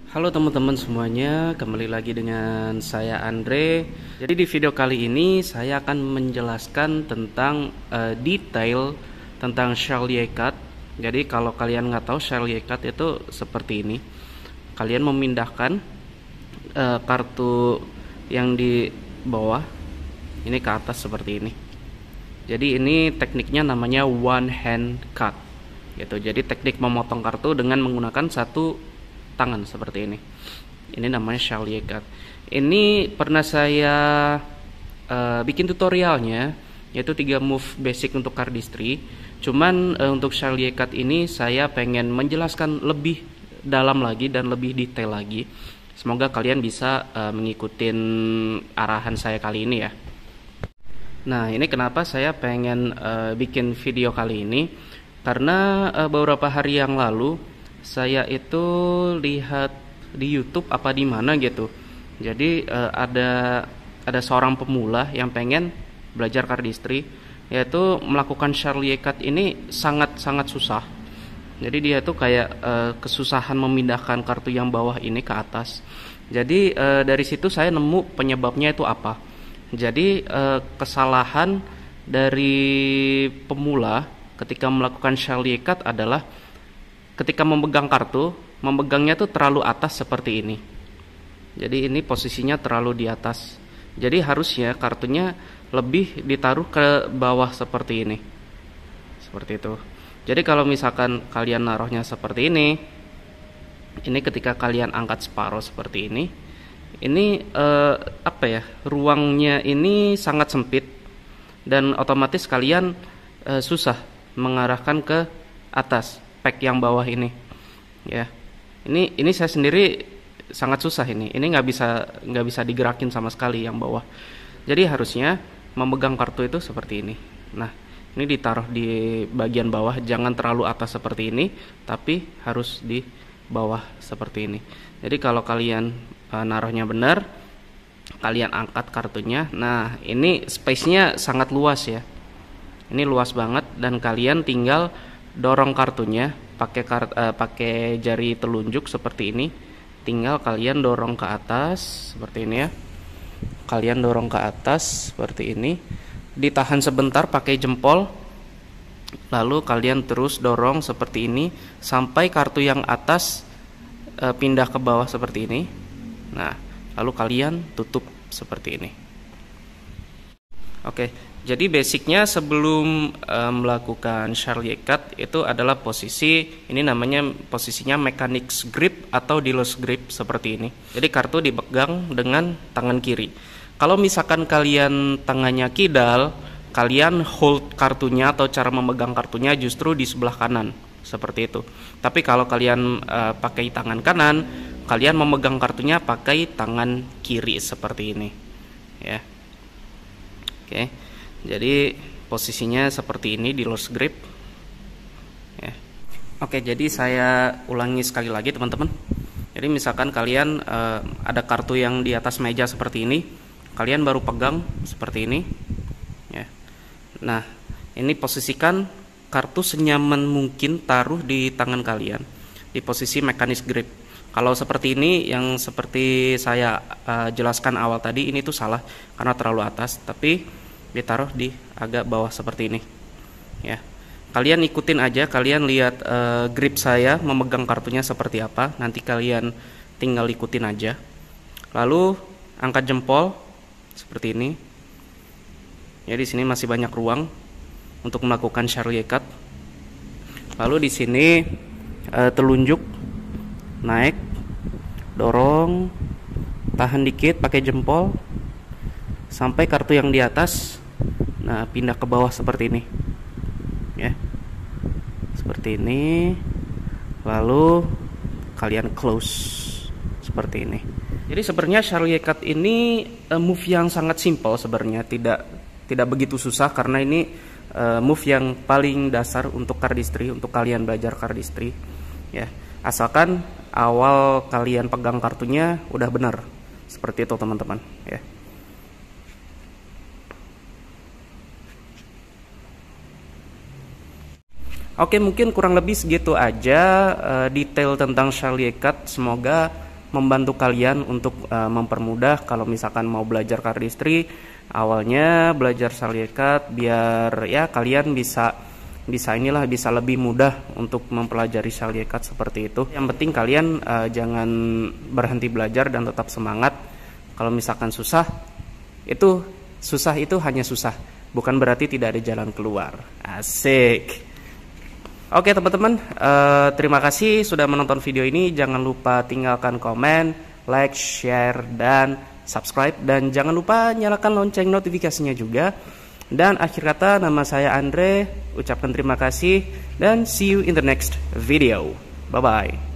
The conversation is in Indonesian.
Halo teman-teman semuanya, kembali lagi dengan saya Andre. Jadi di video kali ini saya akan menjelaskan tentang detail tentang Charlie Cut. Jadi kalau kalian nggak tahu Charlie Cut itu seperti ini. Kalian memindahkan kartu yang di bawah ini ke atas seperti ini. Jadi ini tekniknya namanya one hand cut. Gitu. Jadi teknik memotong kartu dengan menggunakan satu tangan seperti ini. Ini namanya Charlie Cut. Ini pernah saya bikin tutorialnya, yaitu 3 move basic untuk cardistry. Cuman untuk Charlie Cut ini saya pengen menjelaskan lebih dalam lagi dan lebih detail lagi. Semoga kalian bisa mengikuti arahan saya kali ini ya. Nah, ini kenapa saya pengen bikin video kali ini, karena beberapa hari yang lalu saya itu lihat di YouTube apa di mana gitu. Jadi ada seorang pemula yang pengen belajar cardistry, yaitu melakukan Charlie Cut ini sangat susah. Jadi dia tuh kayak kesusahan memindahkan kartu yang bawah ini ke atas. Jadi dari situ saya nemu penyebabnya itu apa. Jadi kesalahan dari pemula ketika melakukan Charlie Cut adalah ketika memegang kartu, memegangnya tuh terlalu atas seperti ini. Jadi ini posisinya terlalu di atas. Jadi harusnya kartunya lebih ditaruh ke bawah seperti ini. Seperti itu. Jadi kalau misalkan kalian naruhnya seperti ini ketika kalian angkat separuh seperti ini ruangnya ini sangat sempit dan otomatis kalian susah mengarahkan ke atas pack yang bawah ini ya. Ini saya sendiri sangat susah ini nggak bisa digerakin sama sekali yang bawah. Jadi harusnya memegang kartu itu seperti ini. Nah, ini ditaruh di bagian bawah, jangan terlalu atas seperti ini, tapi harus di bawah seperti ini. Jadi kalau kalian naruhnya benar, kalian angkat kartunya. Nah, ini space-nya sangat luas ya. Ini luas banget dan kalian tinggal dorong kartunya pakai jari telunjuk seperti ini. Tinggal kalian dorong ke atas seperti ini ya. Kalian dorong ke atas seperti ini. Ditahan sebentar pakai jempol. Lalu kalian terus dorong seperti ini sampai kartu yang atas pindah ke bawah seperti ini. Nah, lalu kalian tutup seperti ini. Oke, jadi basicnya sebelum melakukan Charlie Cut itu adalah ini namanya posisinya mechanics grip atau dealer's grip seperti ini. Jadi kartu dipegang dengan tangan kiri. Kalau misalkan kalian tangannya kidal, kalian hold kartunya atau cara memegang kartunya justru di sebelah kanan seperti itu. Tapi kalau kalian pakai tangan kanan, kalian memegang kartunya pakai tangan kiri seperti ini ya. Oke, jadi posisinya seperti ini di dealer's grip ya. Oke, jadi saya ulangi sekali lagi teman-teman. Jadi misalkan kalian ada kartu yang di atas meja seperti ini, kalian baru pegang seperti ini ya. Nah, ini posisikan kartu senyaman mungkin taruh di tangan kalian di posisi mechanics grip. Kalau seperti ini yang seperti saya jelaskan awal tadi, ini tuh salah karena terlalu atas, tapi ditaruh di agak bawah seperti ini ya. Kalian ikutin aja, kalian lihat grip saya memegang kartunya seperti apa, nanti kalian tinggal ikutin aja. Lalu angkat jempol seperti ini ya. Di sini masih banyak ruang untuk melakukan Charlie Cut. Lalu di sini telunjuk naik, dorong, tahan dikit pakai jempol sampai kartu yang di atas pindah ke bawah seperti ini ya. Seperti ini. Lalu kalian close seperti ini. Jadi sebenarnya Charlie Cut ini move yang sangat simple sebenarnya, tidak begitu susah karena ini move yang paling dasar untuk cardistry, untuk kalian belajar cardistry ya. Asalkan awal kalian pegang kartunya udah benar seperti itu teman-teman ya. Oke, mungkin kurang lebih segitu aja detail tentang Charlie Cut. Semoga membantu kalian untuk mempermudah kalau misalkan mau belajar cardistry. Awalnya belajar Shaliekat biar ya kalian bisa lebih mudah untuk mempelajari Shaliekat seperti itu. Yang penting kalian jangan berhenti belajar dan tetap semangat. Kalau misalkan susah itu hanya susah, bukan berarti tidak ada jalan keluar. Asik. Oke teman-teman, terima kasih sudah menonton video ini. Jangan lupa tinggalkan komen, like, share, dan subscribe. Dan jangan lupa nyalakan lonceng notifikasinya juga. Dan akhir kata, nama saya Andre, ucapkan terima kasih dan see you in the next video. Bye-bye.